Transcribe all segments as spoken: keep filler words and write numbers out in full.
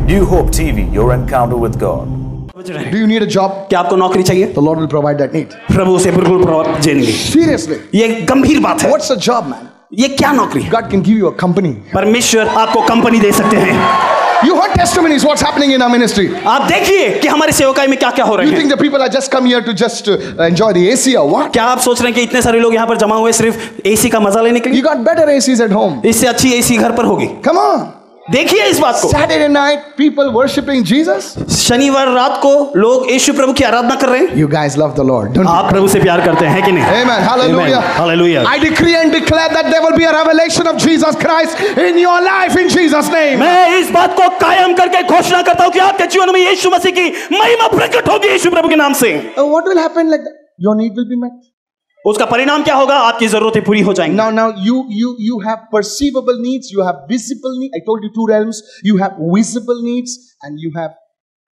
New Hope T V, your encounter with God. Do you need a job? क्या आपको नौकरी चाहिए? The Lord will provide that need. प्रभु उसे बिल्कुल provide देंगे। Seriously. ये गंभीर बात है। What's a job, man? ये क्या नौकरी है? God can give you a company. परमेश्वर आपको कंपनी दे सकते हैं। You heard testimonies what's happening in our ministry. आप देखिए कि हमारे सेवकाई में क्या क्या हो रहा है। You think the people are just come here to just uh, enjoy the A C or what? क्या आप सोच रहे हैं कि इतने सारे लोग यहाँ पर जमा हुए सिर्फ एसी का मजा लेने के लिए? You got better A Cs at home. इससे अच्छी एसी घर पर होगी। Come on. देखिए इस बात को। Saturday night people worshiping Jesus. शनिवार रात को लोग यीशु प्रभु की आराधना कर रहे हैं। You guys love the Lord, don't you? आप प्रभु से प्यार करते हैं कि नहीं? Amen. Hallelujah. Hallelujah. I decree and declare that there will be a revelation of Jesus Christ in your life in Jesus' name. मैं इस बात को कायम करके घोषणा करता हूँ कि आपके जीवन में यीशु मसीह की महिमा प्रकट होगी यीशु प्रभु के नाम से। Uh, what will happen like that? Your need will be met. उसका परिणाम क्या होगा? आपकी जरूरतें पूरी हो जाएंगी। Now, now you you you have perceivable needs, you have visible needs. I told you two realms. You have visible needs and you have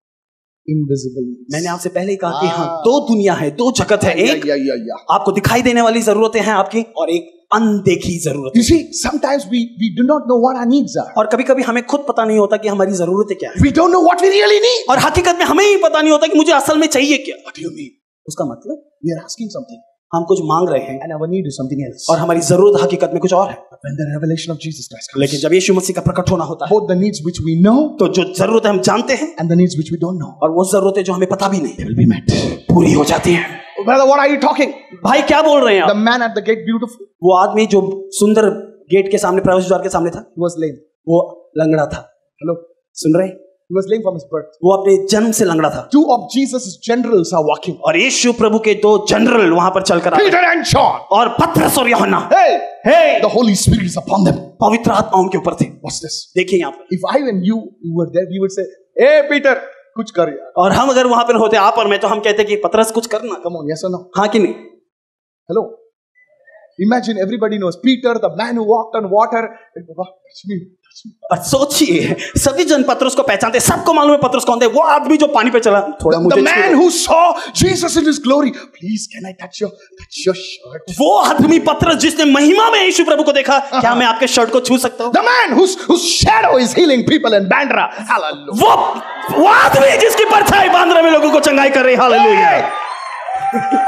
invisible needs. मैंने आपसे पहले ही कहा कि हाँ दो दुनिया है, दो जगत है। एक yeah, yeah, yeah. आपको दिखाई देने वाली जरूरतें हैं आपकी, और एक अनदेखी जरूरत। You see, sometimes we we do not know what our needs are. और कभी कभी हमें खुद पता नहीं होता कि हमारी जरूरतें क्या है। We don't know what we really need. और हकीकत में हमें ही पता नहीं होता कि मुझे असल में चाहिए क्या। What do you mean? उसका मतलब We are asking something. हम कुछ मांग रहे हैं And our need is something else. और हमारी जरूरत हकीकत में कुछ और है। But when the revelation of Jesus Christ comes, लेकिन जब यीशु मसीह का प्रकट होना होता है, both the needs which we know तो जो जरूरतें हम जानते हैं and the needs which we don't know, और वो जरूरतें जो हमें पता भी नहीं, they will be met. पूरी हो जाती हैं। Brother, what are you talking? भाई क्या बोल रहे हैं आप? The man at the gate, beautiful. वो आदमी जो सुंदर गेट के सामने, प्रवेश द्वार के सामने था, He was lame. वो लंगड़ा था। Hello. सुन रहे? He was lame from his birth. वो अपने जन्म से लंगड़ा था। Two of Jesus' generals are walking. और यीशु प्रभु के दो जनरल वहां पर चलकर आ Peter and John. और पतरस और यूहन्ना। Hey, hey the Holy Spirit is upon them. पवित्र आत्मा उनके ऊपर थे। What's this? देखिए यहाँ पर। If I and you were there, we would say, "Hey, Peter, कुछ कर यार." और हम अगर वहां पर होते, आप और मैं, तो हम कहते कि पतरस कुछ करना। Come on, yes or no? हाँ कि नहीं? Hello. Imagine everybody knows Peter, the man who walked on water. Touch me. और सोचिए सभी जन पतरस को पहचानते, सबको मालूम है पतरस कौन है। वो आदमी जो पानी पे चला, थोड़ा मुझे The man who saw Jesus in his glory. Please, can I touch your touch your shirt? वो आदमी पतरस जिसने महिमा में यीशु प्रभु को देखा, क्या मैं आपके शर्ट को छू सकता हूँ? The man whose whose shadow is healing people in Bandra. Hallelujah. वो वो आदमी जिसकी परछाई बांद्रा में लोगों को चंगाई कर रही। Hallelujah.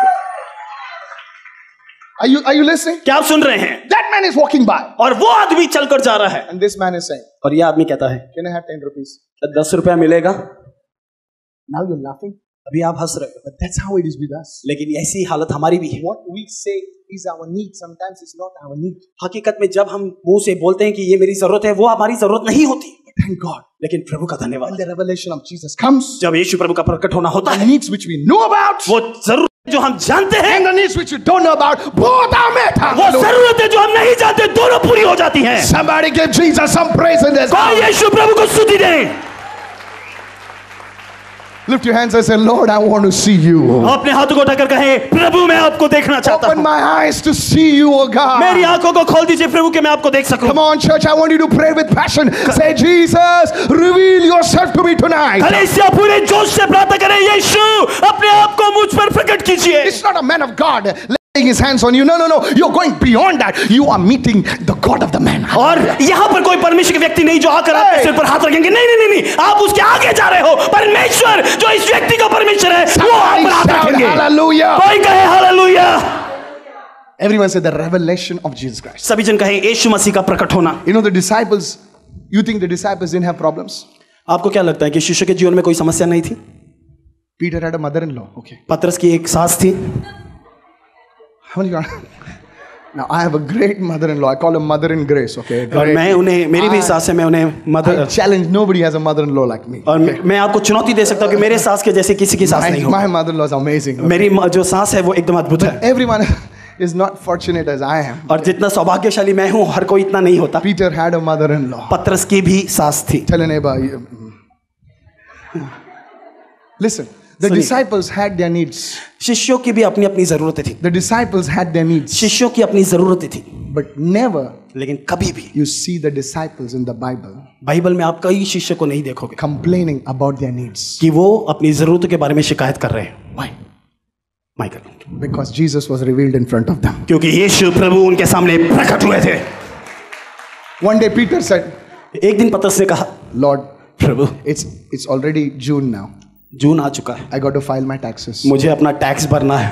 Are you are you listening? क्या आप सुन रहे हैं? That man is walking by. और वो आदमी चलकर जा रहा है, And this man is saying, और ये आदमी कहता है, "Can I have ten rupees?" दस रुपया मिलेगा। Now you're laughing. अभी आप हंस रहे हो, But that's how it is with us. लेकिन ऐसी हालत हमारी भी है। What we say is our need. Sometimes it's not our need. हकीकत में जब हम मुंह से बोलते हैं कि ये मेरी जरूरत है, वो हमारी जरूरत नहीं होती। But thank God. लेकिन प्रभु का धन्यवाद, When the revelation of Jesus comes, जब यीशु प्रभु का प्रकट होना होता the है, needs which we know about, वो जरूरत जो हम जानते हैं and the needs which we don't know about, both are met. वो जरूरतें जो हम नहीं जानते, दोनों पूरी हो जाती हैं। Somebody give Jesus some praise in this. कोई यीशु प्रभु को स्तुति दे। Lift your hands and say, "Lord, I want to see you." अपने हाथों को उठाकर कहे, प्रभु मैं आपको देखना चाहता Open हूँ। my eyes to see you, oh God. मेरी आंखों को खोल दीजिए प्रभु कि मैं आपको देख सकूं। Come on, church, I want you to pray with passion. Say, "Jesus, reveal yourself to me tonight." कलीसिया पूरे जोश से प्रार्थना करें, यीशु अपने आप को मुझ पर प्रकट कीजिए। It's not a man of God laying his hands on you. No, no, no. You're going beyond that. You are meeting the God of the man. और यहाँ पर कोई परमेश्वर के व्यक्ति नहीं जो आकर आपके सिर पर हाथ रखेंगे। नहीं नहीं नहीं, आप उसके आगे जा रहे हो। परमेश्वर जो इस व्यक्ति का परमेश्वर है, वो आप पर हाथ रखेंगे। Hallelujah. कोई कहे hallelujah. Everyone say the revelation of Jesus Christ. सभी जन कहें यीशु मसीह का प्रकट होना। You know the disciples, you think the disciples didn't have problems? आपको क्या लगता है कि शिष्य के जीवन में कोई समस्या नहीं थी? Peter had a mother-in-law. Okay. पतरस की एक सास थी। How many? Now I have a great mother-in-law. I call her Mother in Grace. Okay. और मैं उन्हें, मेरी भी सास है, मैं उन्हें mother I challenge. Nobody has a mother-in-law like me. और मैं, मैं आपको चुनौती दे सकता हूँ कि मेरे सास के जैसे किसी की सास My, नहीं हो। my mother-in-law is amazing. Okay. मेरी जो सास है वो एकदम अद्भुत है। Everyone is not fortunate as I am. और जितना सौभाग्यशाली मैं हूँ, हर कोई इतना नहीं होता। Peter had a mother-in-law. पतरस की भी सास थी। Tell a neighbor. you- Listen, the disciples had their needs. शिष्यों की भी अपनी अपनी जरूरतें थी। The disciples had their needs. शिष्यों की अपनी जरूरतें थी, But never लेकिन कभी भी you see the disciples in the Bible Bible में आप कई शिष्य को नहीं देखोगे complaining about their needs. कि वो अपनी जरूरतों के बारे में शिकायत कर रहे हैं। Why? Michael, Because Jesus was revealed in front of them. क्योंकि यीशु प्रभु उनके सामने प्रकट हुए थे। One day Peter said, एक दिन पतरस ने कहा, Lord, Prabhu It's it's already June now. जून आ चुका है, I got to file my taxes. मुझे अपना टैक्स भरना है।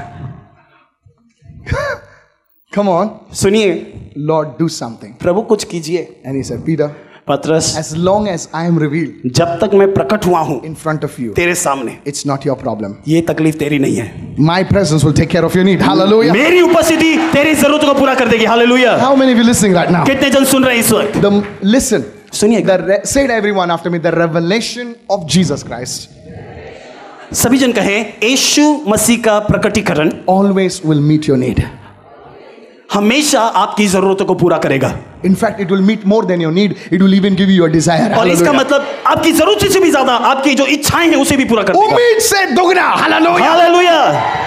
Come on, सुनिए, Lord, do something. प्रभु कुछ कीजिए। And he said, Peter, पतरस, as long as I am revealed जब तक मैं प्रकट हुआ हूं in front of you, तेरे सामने, it's not your problem. ये तकलीफ तेरी नहीं है। My presence will take care of your need. Hallelujah. मेरी उपस्थिति तेरी जरूरतों को पूरा कर देगी। Hallelujah. How many of you listening right now? कितने जन सुन रहे हैं इस वक्त? The listen. सुनिए, The re- say it everyone after me. The revelation of Jesus Christ सभी जन कहें, यीशु मसीह का प्रकटीकरण always will meet your need. हमेशा आपकी जरूरतों को पूरा करेगा। In fact, it will meet more than your need. It will even give you your desire. और इसका Hallelujah. मतलब आपकी जरूरत से भी ज्यादा आपकी जो इच्छाएं हैं उसे भी पूरा कर देगा। उम्मीद से दुगना. Hallelujah. Hallelujah.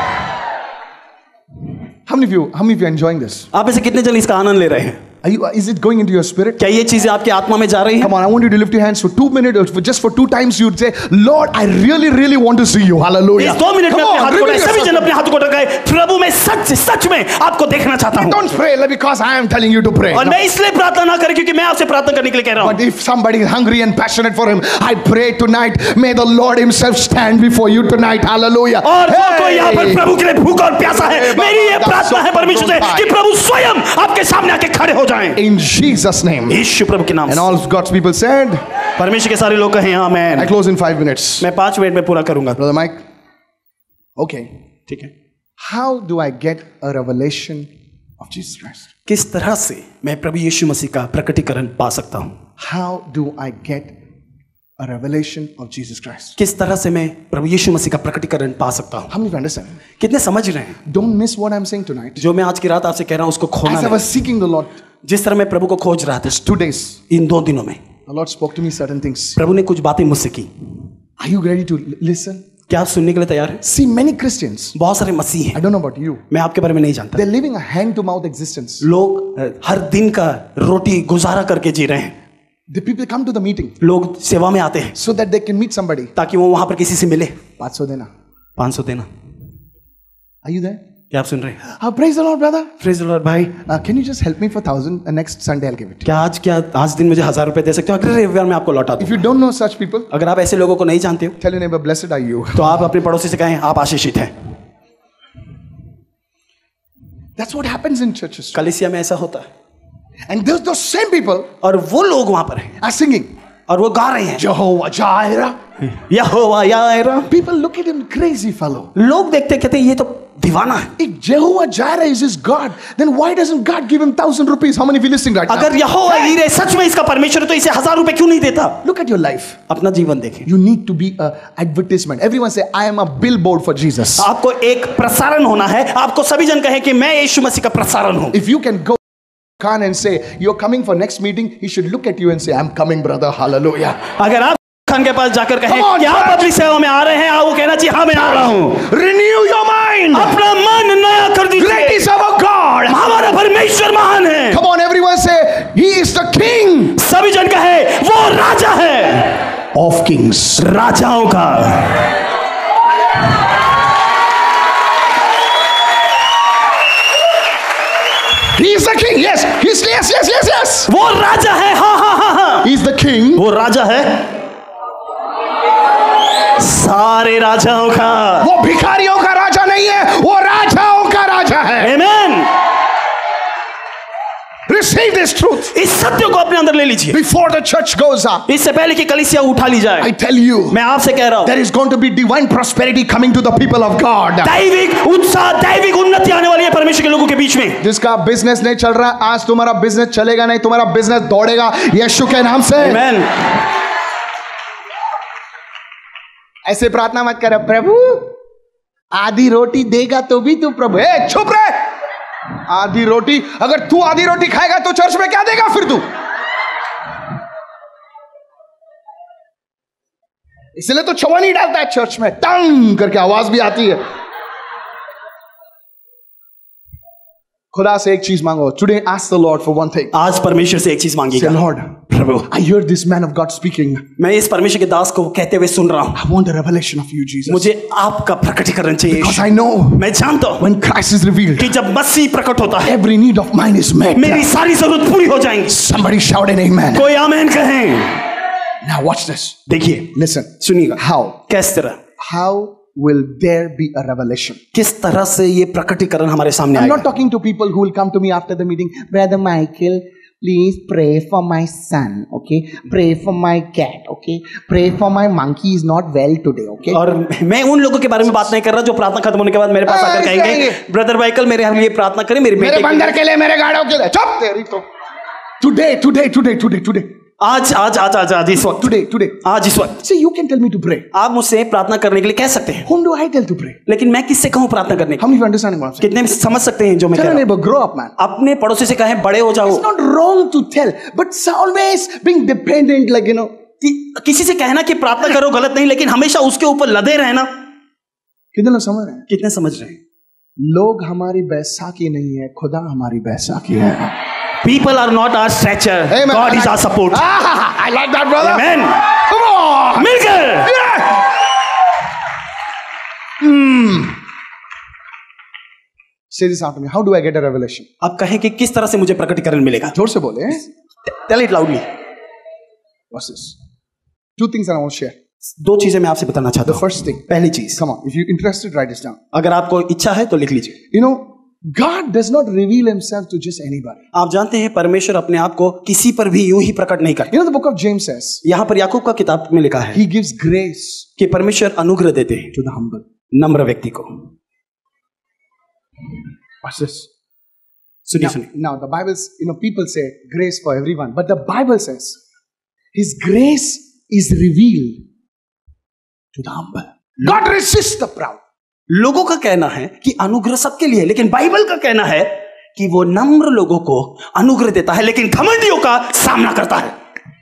How many of you? How many of you are enjoying this? आप ऐसे कितने जन इसका आनंद ले रहे हैं? Are you? Is it going into your spirit? क्या ये चीजें आपकी आत्मा में जा रही हैं? Come on, I want you to lift your hands for two minutes, or for just for two times. You'd say, "Lord, I really, really want to see you." Hallelujah. इस दो मिनट में Come अपने on, हाथ को reveal सभी जन yourself. अपने हाथ को टकाए, प्रभु मैं सच सच में आपको देखना चाहता हूँ। Don't pray because I am telling you to pray. और No. मैं इसलिए प्रार्थना ना करें क्योंकि मैं आपसे प्रार्थना करने के लिए कह रहा हूँ। But if somebody is hungry and passionate for Him, I pray tonight. May the Lord Himself stand before you tonight. Hallelujah. और जो कोई यहाँ पर Hey! प्रभु के लिए भूखा और प्यासा है, Hey, मेरी ये Baba, प्रार्थना that's है so परमेश्वर से good. कि प्रभु स्वयं आपके सामने आके खड़े हो जाएं। In Jesus' name. यीशु प्रभु के नाम And से। all God's people said, परमेश्वर के सारे लोग कहें I amen. close in five minutes. मैं पांच मिनट में पूरा करूंगा। Brother Mike. Okay. ठीक है। How do I get a revelation of Jesus Christ? किस तरह से मैं प्रभु यीशु मसीह का प्रकटीकरण पा सकता हूँ? How do I get a revelation of Jesus Christ? किस तरह से मैं प्रभु यीशु मसीह का प्रकटीकरण पा सकता हूँ? How many of you understand? कितने समझ रहे हैं? Don't miss what I'm saying tonight. जो मैं आज की रात आपसे कह रहा हूँ उसको खोना As I नहीं। was seeking the Lord जिस तरह मैं प्रभु को खोज रहा था these two days, इन दो दिनों में, the Lord spoke to me certain things. प्रभु ने कुछ बातें मुझसे की। Are you ready to l- listen? क्या आप सुनने के लिए तैयार हैं? See, many Christians, बहुत सारे मसीह I हैं, don't know about you, मैं आपके बारे में नहीं जानता। they're living a hand to mouth existence. लोग अ, हर दिन का रोटी गुजारा करके जी रहे हैं। The people come to the meeting लोग सेवा में आते हैं so that they can meet somebody. ताकि वो वहां पर किसी से मिले। पाँच सौ देना. पाँच सौ देना। Are you there? क्या आप सुन रहे हैं? Oh, praise the Lord, brother. Praise the Lord भाई, Uh, can you just help me for thousand? Uh, next Sunday I'll give it. क्या आज क्या आज दिन मुझे हजार रुपए दे सकते हो? अगले रविवार में आपको लौटा दूं। If you don't know such people, अगर आप ऐसे लोगों को नहीं जानते हो tell your neighbor, blessed are you. तो आप अपने पड़ोसी से कहें आप आशीषित हैं। That's what happens in churches. कलीसिया में ऐसा होता है And those, those same people और वो लोग वहां पर हैं are singing, और वो गा रहे हैं, Jehovah Jireh. Jehovah यायरा। People look at him, crazy fellow. लोग देखते कहते हैं ये तो दीवाना है। If Jehovah Jireh is his God, then why doesn't God give him thousand rupees? How many of you listening right now? अगर यहोवा हीरे सच में इसका परमेश्वर है तो इसे हजार रुपए क्यों नहीं देता? Look at your life. अपना जीवन देखें। You need to be a advertisement. Everyone say, I am a billboard for Jesus. आपको एक प्रसारण होना है। आपको सभी जन कहें कि मैं यीशु मसीह का प्रसारण हूं। If you can go Khan and say, you're coming for next meeting, he should look at you and say, I'm coming, brother. Hallelujah. अगर आप खान के पास जाकर कहें Come on, कि आप church. अपनी सेवा में आ रहे हैं, आप वो कहना चाहिए हाँ मैं आ रहा हूं। Renew your mind. अपना मन नया कर Great दीजिए। is our God. हमारा परमेश्वर महान है। Come on, everyone say, He is the King सभी जन कहे वो राजा है of kings. राजाओं का। He is the King. Yes, He's yes, yes, yes, yes. वो राजा है। हाँ हाँ हाँ हाँ He's the King वो राजा है सारे राजाओं का। वो भिखारियों का राजा नहीं है, वो राजाओं का राजा है. आमेन। Receive this truth इस सत्य को अपने अंदर ले लीजिए before the church goes up. इससे पहले कि कलीसिया उठा ली जाए। I tell you, मैं आपसे कह रहा हूं there is going to be divine prosperity coming to the people of God. दैविक उत्साह दैविक उन्नति आने वाली है परमेश्वर के लोगों के बीच में। जिसका बिजनेस नहीं चल रहा, आज तुम्हारा बिजनेस चलेगा नहीं, तुम्हारा बिजनेस दौड़ेगा यीशु के नाम से. आमेन। ऐसे प्रार्थना मत कर, प्रभु आधी रोटी देगा तो भी तू प्रभु. ए चुप रहे. आधी रोटी, अगर तू आधी रोटी खाएगा तो चर्च में क्या देगा फिर तू? इसलिए तो छवा नहीं डालता है चर्च में, टंग करके आवाज भी आती है. खुदा से एक चीज मांगो. Today ask the Lord for one thing. आज परमेश्वर से एक चीज से मांगिएगा। लॉर्ड, प्रभु I hear this man of God speaking. मैं इस परमेश्वर के दास को कहते हुए सुन रहा हूं। I want the revelation of you Jesus. मुझे आपका प्रकटीकरण चाहिए बिकॉज़ यीशु। आई नो मैं जानता हूं व्हेन क्राइस्ट इज रिवील्ड, कि जब मसीह प्रकट होता है every need of mine is met. मेरी सारी जरूरत पूरी हो जाएंगी। Somebody shout an amen. कोई आमेन कहें। Now watch this. देखिए, Listen. सुनिएगा। How? किस तरह How will there be a revelation? किस तरह से ये प्रकटीकरण हमारे सामने I'm आएगा? not talking to people who will come to me after the meeting. Brother Michael, please pray for my son. Okay? Pray for my cat. Okay? Pray for my monkey is not well today. Okay? और मैं उन लोगों के बारे में बात नहीं कर रहा जो प्रार्थना खत्म होने के बाद मेरे पास आकर कहेंगे, ब्रदर माइकल मेरे लिए प्रार्थना करें, मेरे मेरे बेटे बंदर के लिए, मेरे गाड़ों के लिए। चुप तेरी तो। Today, today, today, today, today. आज आज आज आज आज इस वक्त, Today, today. आज इस वक्त See, you can tell me to pray. आप मुझसे प्रार्थना करने के लिए कह सकते हैं, Whom do I tell to pray? लेकिन मैं किससे कहूँ प्रार्थना करने के How many of you understanding what I'm saying? कितने समझ सकते हैं जो मैं कह Tell a रहा हूँ? neighbor, grow up, man. अपने पड़ोसी से कहें बड़े हो जाओ। It's not wrong to tell, but it's always being dependent, like, you know. कि- किसी से कहना कि प्रार्थना करो गलत नहीं, लेकिन हमेशा उसके ऊपर लदे रहना। कितने लोग समझ रहे हैं? कितने समझ रहे हैं? लोग हमारी बैसाखी नहीं है, खुदा हमारी बैसाखी है। People are not our stretcher. Hey, man, God I is our like- support. Ah, I like that, brother. Amen. Come on. मिलकर Yeah. Hmm. Say this after me. How do I get a revelation? आप कहें कि किस तरह से मुझे प्रकटीकरण मिलेगा? जोर से बोले. Tell it loudly. What's this? Two things that I want to share. दो चीजें मैं आपसे बताना चाहता The हूँ। first thing. पहली चीज, Come on. If you're interested, write this down. अगर आपको इच्छा है तो लिख लीजिए। You know, God does not reveal himself to just anybody. आप जानते हैं परमेश्वर अपने आप को किसी पर भी यूं ही प्रकट नहीं करता। You know, the book of James says, यहाँ पर याकूब का किताब में लिखा है he gives grace कि परमेश्वर अनुग्रह देते हैं to the humble. नम्र व्यक्ति को। What's this? सुनिए Now, सुनिए। now the Bible, you know, people say grace for everyone, but the Bible says his grace is revealed to the humble. God resists the proud. लोगों का कहना है कि अनुग्रह सबके लिए, लेकिन बाइबल का कहना है कि वो नम्र लोगों को अनुग्रह देता है, लेकिन घमंडियों का सामना करता है।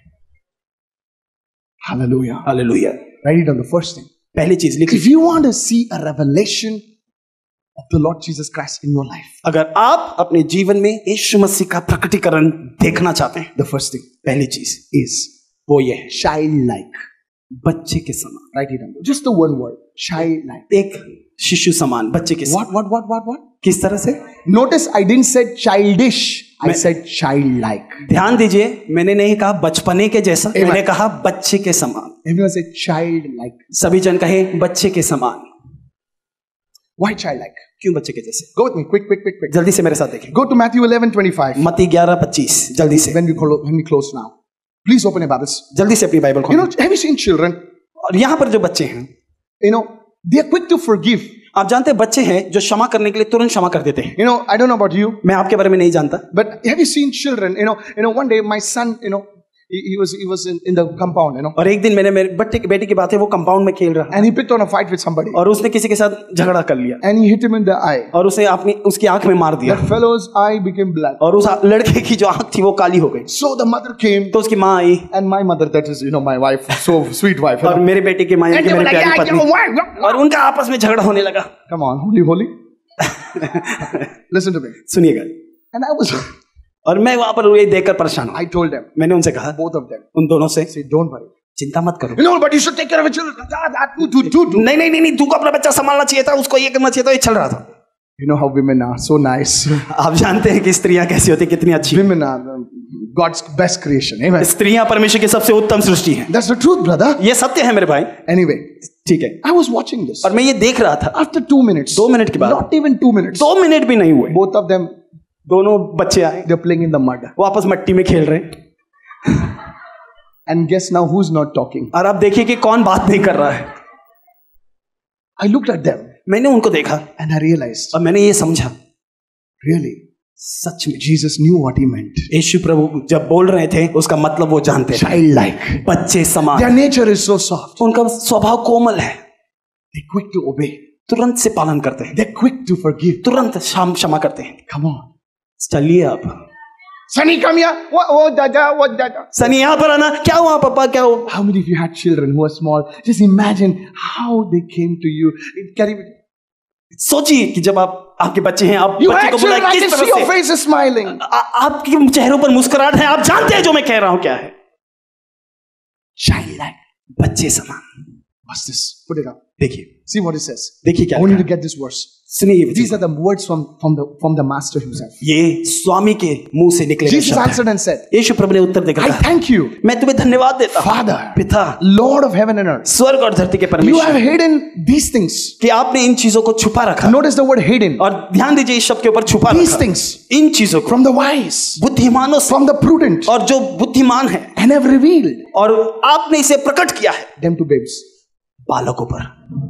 Hallelujah. Hallelujah. Write it down, the first thing. पहली चीज लिख If लीजिए, you want to see a revelation of the Lord Jesus Christ in your life, अगर आप अपने जीवन में यीशु मसीह का प्रकटीकरण देखना चाहते हैं, the first thing पहली चीज is वो ये है, childlike. बच्चे के समान। Write it down. Just the one word, childlike. एक शिशु समान, बच्चे के समान। What, what, what, what, what? किस तरह से? Notice I didn't say childish. I मैं- said childlike. ध्यान दीजिए, मैंने नहीं कहा बचपने के जैसा, Amen. मैंने कहा बच्चे के समान। Everyone say childlike. सभी जन कहे बच्चे के समान। Why childlike? क्यों बच्चे के जैसे? Go with me, quick, quick, quick, quick. जल्दी से मेरे साथ देखें। Go to Matthew eleven twenty-five. मत्ती ग्यारह पच्चीस, जल्दी से, When we close, when we close now, please open your Bibles. जल्दी से अपनी बाइबल You खोलो। know, have you seen children? और यहाँ पर जो बच्चे हैं, You know, they are quick to forgive. आप जानते हैं बच्चे हैं जो क्षमा करने के लिए तुरंत क्षमा कर देते हैं। You know, I don't know about you, मैं आपके बारे में नहीं जानता, but have you seen children? You know, you know, one day my son, you know, he, he was he was in, in the compound, you know, और एक दिन मैंने मेरे बच्चे बेटी की बात है, वो कंपाउंड में खेल रहा and he picked on a fight with somebody, और उसने किसी के साथ झगड़ा कर लिया and he hit him in the eye. और उसे अपनी उसकी आंख में मार दिया, That fellow's eye became black. और उस लड़के की जो आंख थी वो काली हो गई। So the mother came, तो उसकी माँ आई, and my mother, that is, you know, my wife, so sweet wife. You और know. मेरे बेटे की माँ, And की they were मेरी like, प्यारी yeah, you know, पत्नी, why? और उनका आपस में झगड़ा होने लगा। Come on, holy, holy. Listen to me. सुनिएगा, And I was, और मैं वहां पर ये देखकर परेशान हूँ। I told them, मैंने उनसे कहा, both of them, उन दोनों से, say, don't worry. चिंता मत करो। You know, but you should take care of your children. That, that, do, do, do, do. नहीं नहीं नहीं नहीं, तू को अपना बच्चा संभालना चाहिए था, उसको ये करना चाहिए था, ये चल रहा था। You know how women are so nice. आप जानते हैं कि स्त्रियां कैसी होती, कितनी अच्छी। Women are um, God's best creation. Amen. स्त्रियां परमेश्वर की सबसे उत्तम सृष्टि है। That's the truth, brother. ये सत्य है मेरे भाई। Anyway, ठीक है, I was watching this. और मैं ये देख रहा था। After two minutes, दो मिनट के बाद, not even two minutes, दो मिनट भी नहीं हुए, both of them, दोनों बच्चे आए, they're playing in the mud. वो आपस मट्टी में खेल रहे हैं, And guess now who's not talking? और आप देखिए कि कौन बात नहीं कर रहा है। I looked at them मैंने उनको देखा and I realized, और मैंने ये समझा, really, सच में Jesus knew what he meant. यीशु प्रभु जब बोल रहे थे उसका मतलब वो जानते थे। Childlike. बच्चे समान, Their nature is so soft. उनका स्वभाव कोमल है, They're quick to obey. तुरंत से पालन करते हैं, They're quick to forgive. तुरंत क्षम- क्षमा करते हैं। Come on. चलिए आप Sonny, come here. What, what, dada, what, dada? Sunny यहाँ पर आना। क्या हुआ पापा, क्या हुआ? How many of you had children who were small? Just imagine how they came to you. Can you, सोचिए कि जब आप आपके बच्चे हैं, आप you बच्चे को actually, बुलाए, I can किस see तरह your से face is smiling. आ, आपके चेहरों पर मुस्कुराहट है। आप जानते हैं जो मैं कह रहा हूं क्या है। Childlike. बच्चे समान। Watch this. Put it up. देखिए See what it says. देखिए क्या I want you लिखा to है। get this verse. सुनिए ये These वचन। are the words from, from the from the master himself. ये स्वामी के मुंह से निकले गए Jesus शब्द हैं। answered and said, यीशु प्रभु ने उत्तर देकर I कहा, thank you, मैं तुम्हें धन्यवाद देता हूँ Father, पिता, Lord of heaven and earth. स्वर्ग और धरती के You have परमेश्वर, hidden these things. कि आपने इन चीजों को छुपा रखा। Notice the word hidden. और ध्यान दीजिए इस शब्द के ऊपर छुपा These रखा, things इन चीजों को from the wise, बुद्धिमानों से, from the prudent, और जो बुद्धिमान है, and have revealed और आपने इसे प्रकट किया है them to babes. बालकों पर।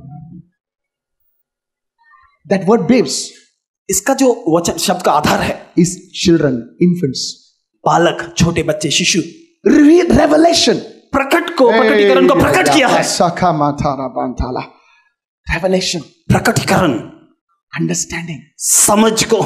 That word babes इसका जो वचन शब्द का आधार है is children, infants. बालक, छोटे बच्चे, शिशु। Reveal, revelation. प्रकट को, प्रकटीकरण को प्रकट किया है। Saka matara bantala. Revelation, प्रकटीकरण, understanding. समझ को।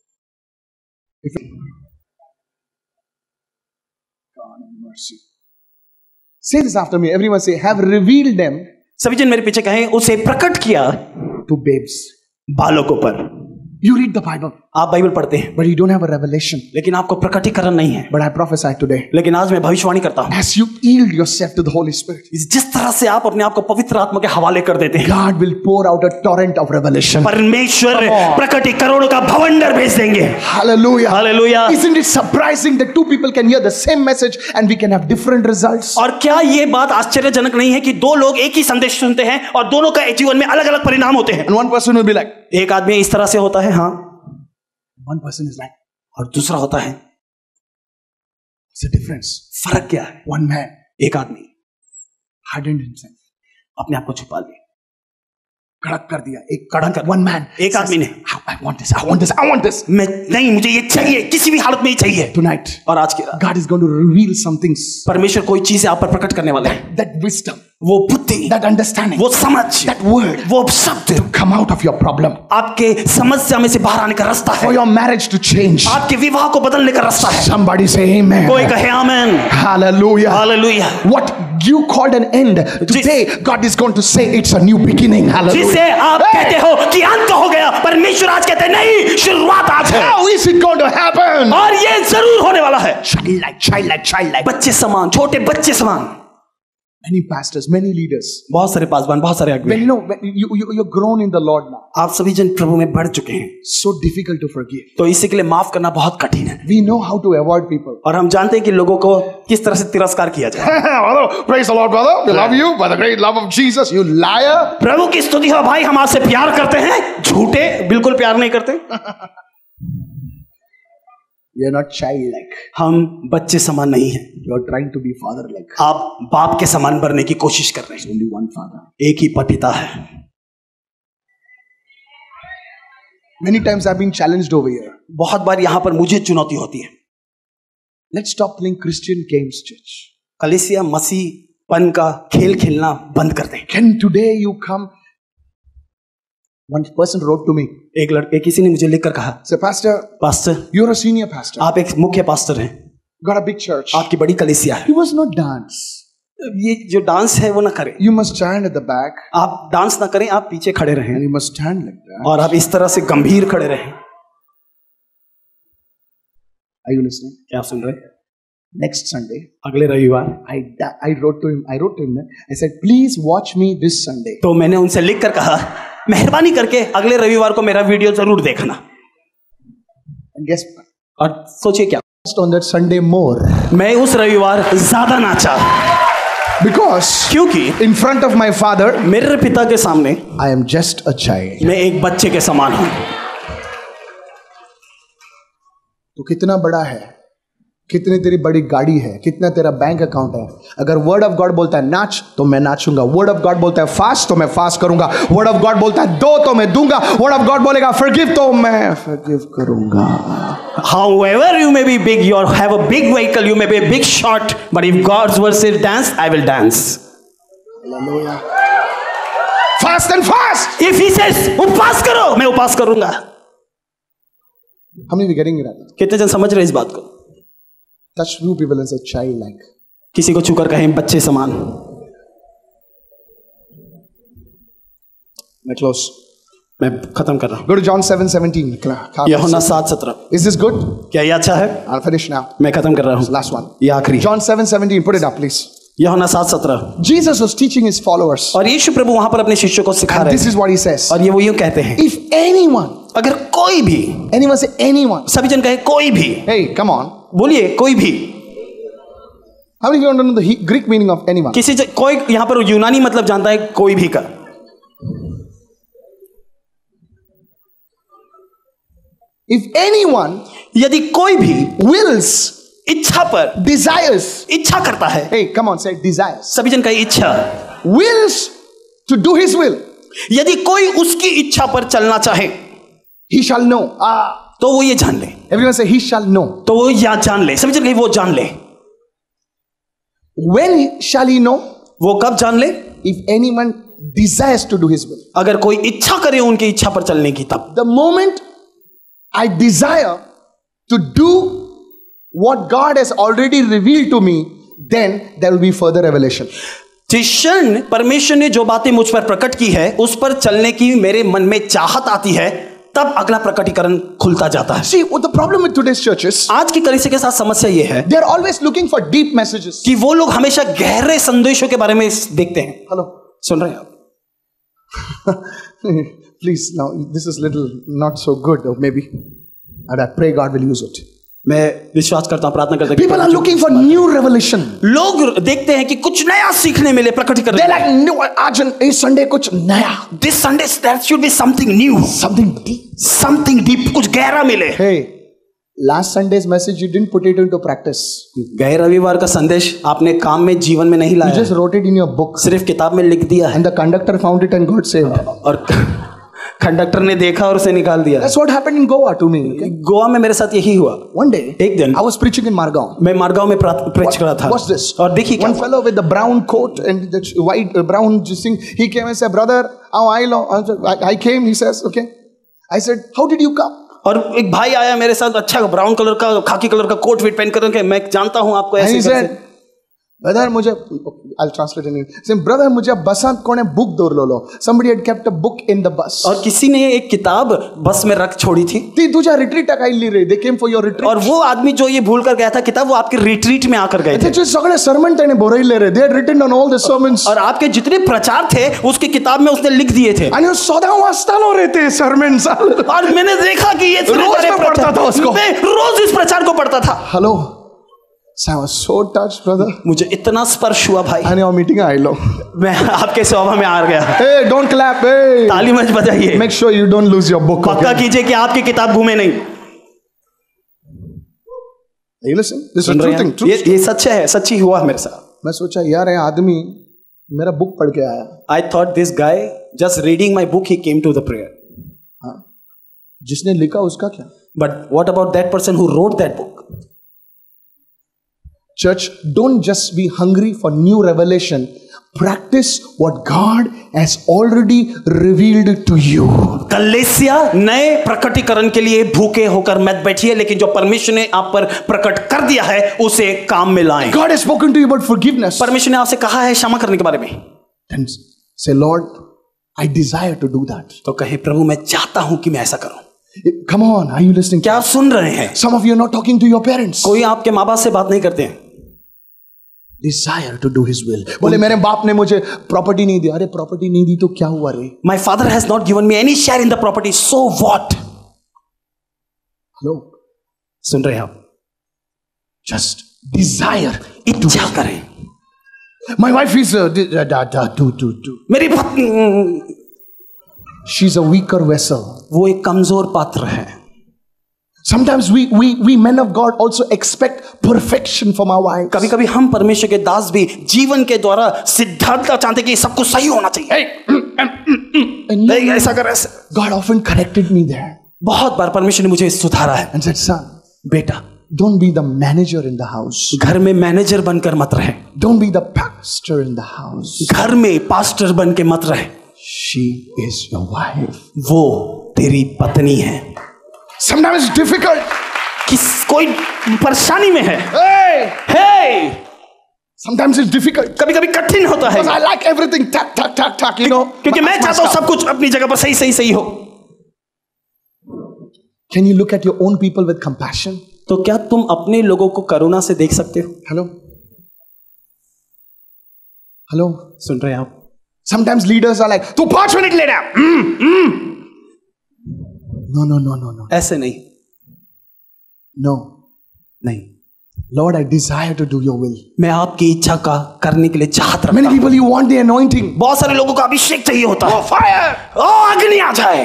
God have mercy. Say this after me. Everyone say, have revealed them सभी जन मेरे पीछे कहें, उसे प्रकट किया to babes. बालकों पर। You read the Bible, आप बाइबल पढ़ते हैं but you don't have a revelation. लेकिन आपको प्रकटीकरण नहीं है। But I prophesy today, लेकिन आज मैं भविष्यवाणी करता हूं, as you yield yourself to the Holy Spirit, जिस तरह से आप अपने आप को पवित्र आत्मा के हवाले कर देते हैं, God will pour out a torrent of revelation. परमेश्वर Come on. प्रकटीकरणों का भवंडर भेज देंगे। Hallelujah. Hallelujah. Isn't it surprising that two people can hear the same message and we can have different results? और क्या ये बात आश्चर्यजनक नहीं है कि दो लोग एक ही संदेश सुनते हैं और दोनों का जीवन में अलग अलग परिणाम होते हैं। And one person will be like, एक आदमी इस तरह से होता है, हाँ, one person is like, और दूसरा होता है, what's the difference? फर्क क्या है? One man एक आदमी hardened himself. अपने आप को छुपा लिया, कड़क कर दिया. एक कड़क कर, one man. एक आदमी ने, I want this, I want this, I want this. मैं नहीं, मुझे ये चाहिए, किसी भी हालत में ये चाहिए। Tonight, और आज की रात God is going to reveal some things. परमेश्वर कोई चीज आप पर प्रकट करने वाला है। That wisdom, वो बुद्धि, that understanding, वो समझ, that word वो शब्द come out of your problem. आपके समस्या में से बाहर आने का रास्ता For है, your marriage to change. आपके विवाह को बदलने का रास्ता है। Somebody say amen. कोई कहे आमेन। Hallelujah. Hallelujah. What you called an end, today God is going to say it's a new beginning. Hallelujah. जिसे आप Hey! कहते हो कि अंत हो गया, परमेश्वर आज कहते हैं नहीं, शुरुआत आज है। How is it going to happen? और ये जरूर होने वाला है। Childlike, childlike, childlike. बच्चे समान, छोटे बच्चे समान। Many pastors, many leaders. बहुत सारे पासवान, बहुत सारे When अगुवे, you know, when you, you, you're grown in the Lord now. आप सभी जन प्रभु में बढ़ चुके हैं, So difficult to forgive. तो इसी के लिए माफ करना बहुत कठिन है। We know how to avoid people. और हम जानते हैं कि लोगों को किस तरह से तिरस्कार किया जाए। Praise the Lord, brother. We love you by the great love of Jesus. You liar. प्रभु की स्तुति हो भाई, हम आपसे प्यार करते हैं, झूठे बिल्कुल प्यार नहीं करते। You're not childlike. हम बच्चे समान नहीं हैं, You're trying to be father-like. आप बाप के समान बनने की कोशिश कर रहे हैं। Only one father. एक ही पिता है। Many times I've been challenged over here. बहुत बार यहाँ पर मुझे चुनौती होती है। Let's stop playing Christian games, church. कलीसिया मसीहपन का खेल खेलना बंद कर दें। Can today you come? One person wrote to me. एक लड़के किसी ने मुझे लिखकर कहा, Say, Pastor, pastor, you're a senior pastor. आप एक मुख्य पास्टर हैं, Got a big church. आपकी बड़ी कलीसिया है, You must not dance. ये जो डांस है वो ना करें, You must stand at the back आप डांस ना करें, आप पीछे खड़े रहें and you must stand like that. और आप इस तरह से गंभीर खड़े रहें। Are you listening? क्या आप सुन रहे हैं? Next Sunday, अगले रविवार I I wrote to him. I wrote to him. I said, please watch me this Sunday. तो मैंने उनसे लिख कर कहा, मेहरबानी करके अगले रविवार को मेरा वीडियो जरूर देखना। And guess what? और सोचिए क्या, On that Sunday more. मैं उस रविवार ज्यादा नाचा, Because क्योंकि in front of my father, मेरे पिता के सामने I am just a child. मैं एक बच्चे के समान हूं। तो कितना बड़ा है, कितनी तेरी बड़ी गाड़ी है, कितना तेरा बैंक अकाउंट है, अगर वर्ड ऑफ गॉड बोलता है नाच तो मैं नाचूंगा, वर्ड ऑफ गॉड बोलता है फास्ट तो मैं फास्ट करूंगा, वर्ड ऑफ गॉड बोलता है दो तो मैं दूंगा, वर्ड ऑफ गॉड बोलेगा फॉरगिव तो मैं फॉरगिव करूंगा। However you may be big, you have a big vehicle, you may be a big shot, but if God's word says dance, I will dance. Hallelujah. Fast and fast. If he says उपवास करो, मैं उपवास करूंगा। How many are getting it? कितने जन समझ रहे इस बात को? Touch few people and say child like. किसी को छूकर कहें बच्चे समान। मैं close. मैं खत्म कर रहा हूं। Go to John seven seventeen. यूहन्ना सात सत्रह। Is this good? क्या ये अच्छा है? I'll finish now. मैं खत्म कर रहा हूं। Last one. ये आखिरी। John seven seventeen. Put it up, please. यूहन्ना सात सत्रह। Jesus was teaching his followers. और यीशु प्रभु वहां पर अपने शिष्यों को सिखा And रहे this हैं is what he says. और ये वो यूं कहते हैं, If anyone, अगर कोई भी, anyone say anyone. सभी जन कहे कोई भी, Hey, come on. बोलिए कोई भी। How many of you don't know the He- Greek meaning of anyone? किसी ज- कोई यहां पर यूनानी मतलब जानता है कोई भी का? If anyone यदि कोई भी wills, इच्छा पर, desires, इच्छा करता है, hey, come on, say desires, सभी जन कहे इच्छा, wills to do his will, यदि कोई उसकी इच्छा पर चलना चाहे he shall know. Ah, तो वो ये जान ले, everyone say he shall know. तो वो या जान ले, सभी जन कहे वो जान ले। When shall he know? वो कब जान ले? If anyone desires to do his will. अगर कोई इच्छा करे उनकी इच्छा पर चलने की, तब। The moment I desire to do what God has already revealed to me, then there will be further revelation. जिस क्षण परमेश्वर ने जो बातें मुझ पर प्रकट की है उस पर चलने की मेरे मन में चाहत आती है, तब अगला प्रकटीकरण खुलता जाता है। See, what the problem with today's churches, आज की कलीसिया के साथ समस्या यह है they are always looking for deep messages. कि वो लोग हमेशा गहरे संदेशों के बारे में देखते हैं। Hello. सुन रहे हैं आप? Please, now this is little not so good, or maybe, and I pray God will use it. मैं विश्वास करता हूं, प्रार्थना करता हूं। People are looking for new revelation. लोग देखते हैं कि कुछ नया सीखने मिले प्रकटीकरण। They're like, no, आज इस संडे कुछ नया. This Sunday there should be something new, Something deep. something deep, कुछ गहरा मिले। Hey, last Sunday's message you didn't put it into practice. गए रविवार का संदेश आपने काम में, जीवन में नहीं You लाया, just wrote it in your book. सिर्फ किताब में लिख दिया है And the conductor found it and got saved. और कंडक्टर ने देखा और उसे निकाल दिया। That's what happened in Goa to me. Okay? Goa में मेरे साथ यही हुआ। One day, एक दिन I was preaching in Margao. मैं मारगांव में प्रेच कर रहा था। What's this? और देखिए क्या One fellow with the brown coat and the white uh, brown this thing, he came and said, "Brother, how I know?" I, I came. He says, "Okay." I said, "How did you come?" और एक भाई आया मेरे साथ, अच्छा brown colour का, खाकी colour का कोट वेट पहन कर, मैं जानता हूं आपको And ऐसे he said, "Brother, मुझे I'll translate in English. Saying, brother, मुझे बसंत कोने book दो लो लो. Somebody had kept a book in the bus. और किसी ने एक किताब बस में रख छोड़ी थी। ती तुझा रिट्रीट का ली रही. They came for your retreat. और वो आदमी जो ये भूल कर गया था किताब, वो आपके रिट्रीट में आकर गए थे। त्याचे सगळे sermon त्याने बोराई ले रहे. They had written on all the sermons. और आपके जितने प्रचार थे उसकी किताब में उसने लिख दिए थे। आणि सदा वाचताना रे ते sermons. और मैंने देखा कि ये इतने रोज सारे मैं पढ़ता था उसको। मैं रोज इस प्रचार को पढ़ता था। Hello. So I was so touched, brother. मुझे इतना स्पर्श हुआ भाई, आणि मीटिंग आयलो. मैं आपके सभा में आ गया। Hey, don't clap. Hey. ताली मत बजाइए। Make sure you don't lose your book. पक्का Okay? कीजिए कि आपकी किताब घूमे नहीं। Are you listening? This is soon true रहे thing. हैं? True ये story. ये सच है, सच्ची हुआ मेरे साथ। मैं सोचा यार ये आदमी मेरा बुक पढ़ के आया. I thought this guy just reading my book he came to the prayer. जिसने लिखा उसका क्या? But what about that person who wrote that book? Church, don't just be hungry for new revelation. Practice what God has already revealed to you. कलीसिया नए प्रकटीकरण के लिए भूखे होकर मत बैठिए, लेकिन जो परमेश्वर ने आप पर प्रकट कर दिया है उसे काम में लाएं। God has spoken to you about forgiveness. परमेश्वर ने आपसे कहा है क्षमा करने के बारे में, Then say, Lord, I desire to do that. तो कहे प्रभु मैं चाहता हूं कि मैं ऐसा करूं। Come on, are you listening? क्या आप सुन रहे हैं? Some of you are not talking to your parents. कोई आपके माँ बाप से बात नहीं करते हैं। Desire to do His will. बोले मेरे बाप ने मुझे प्रॉपर्टी नहीं दी. अरे प्रॉपर्टी नहीं दी तो क्या हुआ रे? My father has not given me any share in the property, so what? Hello. सुन रहे हैं आप? Just desire. इच्छा करें। My wife is uh, da, da, da, do, do, do. मेरी पत्नी, She's a weaker vessel. वो एक कमजोर पात्र है। Sometimes we we we men of God also expect perfection from our wives. कभी कभी हम परमेश्वर के दास भी जीवन के द्वारा सिद्धांत चाहते कि सब कुछ सही होना चाहिए। And no, नहीं, ऐसा कर ऐसा। God often corrected me there बहुत बार परमेश्वर ने मुझे सुधारा है। and said, "Son, बेटा, don't be the manager in the house. घर में मैनेजर बनकर मत रहे, Don't be the pastor in the house. घर में पास्टर बन के मत रहे। She is your wife." वो तेरी पत्नी है। Sometimes it's difficult. किस कोई परेशानी में है, Hey, hey sometimes it's difficult. कभी कभी कठिन होता है, Because I like everything tack tack tack tack. You know. क्योंकि मैं my चाहता हूं stuff. सब कुछ अपनी जगह पर सही सही सही हो। Can you look at your own people with compassion? तो क्या तुम अपने लोगों को करुणा से देख सकते हो? Hello. हेलो, सुन रहे हैं आप? sometimes leaders are like, तू पांच मिनट ले रहा है। no no no no no ऐसे नहीं, no नहीं। Lord, I desire to do your will. मैं आपकी इच्छा का करने के लिए चाहत रखता Many हूं। people, you want the anointing. बहुत सारे लोगों को अभिषेक चाहिए होता है। Oh, fire! ओ अग्नि आ जाए।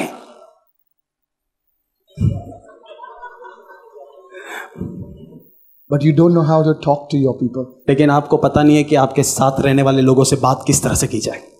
But you don't know how to talk to your people. लेकिन आपको पता नहीं है कि आपके साथ रहने वाले लोगों से बात किस तरह से की जाए।